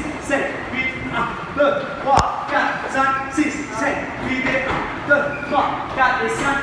7, 8, 1, 2, 3, 4, 5, 6, 7, 8 et 1, 2, 3, 4 et 5.